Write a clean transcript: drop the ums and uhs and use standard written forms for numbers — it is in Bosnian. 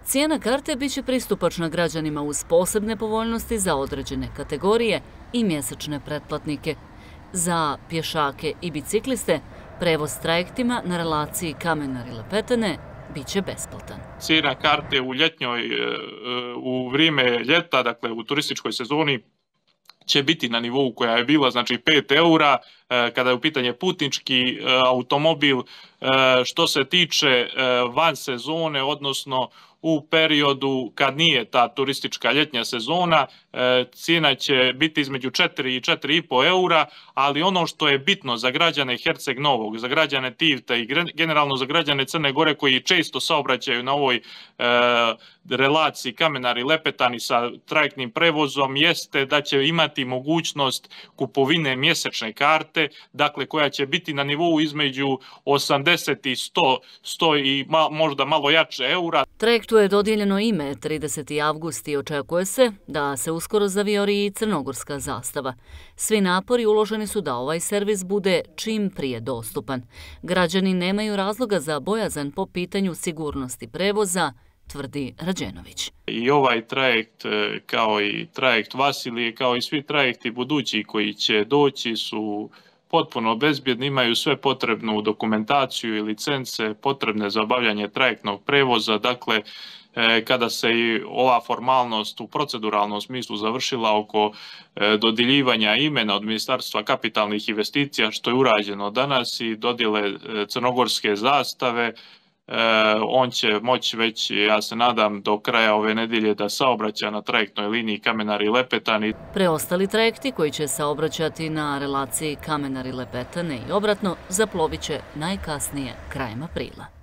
Cijena karte biće pristupačna građanima uz posebne povoljnosti za određene kategorije i mjesečne pretplatnike. Za pješake i bicikliste prevoz trajektima na relaciji Kamenar-Lepetene biće besplatan. Cijena karte u vrijeme ljeta, dakle u turističkoj sezoni, će biti na nivou koja je bila, znači 5 eura, kada je u pitanje putnički automobil. Što se tiče van sezone, odnosno u periodu kad nije ta turistička ljetnja sezona, cijena će biti između 4 i 4,5 eura, ali ono što je bitno za građane Herceg Novog, za građane Tivta i generalno za građane Crne Gore koji često saobraćaju na ovoj relaciji Kamenar i Lepetani sa trajektnim prevozom, jeste da će imati mogućnost kupovine mjesečne karte, dakle koja će biti na nivou između 80 i 100 i možda malo jače eura. Trajektu je dodijeljeno ime 30. avgust i očekuje se da se uskoro zavijori i crnogorska zastava. Svi napori uloženi su da ovaj servis bude čim prije dostupan. Građani nemaju razloga za bojazan po pitanju sigurnosti prevoza, tvrdi Rađenović. I ovaj trajekt, kao i trajekt Vasilije, kao i svi trajekti budući koji će doći su potpuno bezbjedni, imaju sve potrebnu dokumentaciju i licence potrebne za obavljanje trajektnog prevoza. Dakle, kada se i ova formalnost u proceduralnom smislu završila oko dodjeljivanja imena od Ministarstva kapitalnih investicija, što je urađeno danas, i dodjele crnogorske zastave, on će moći već, ja se nadam, do kraja ove nedjelje da saobraća na trajektnoj liniji Kamenar i Lepetani. Preostali trajekti koji će saobraćati na relaciji Kamenar i Lepetane i obratno zaplovit će najkasnije krajem aprila.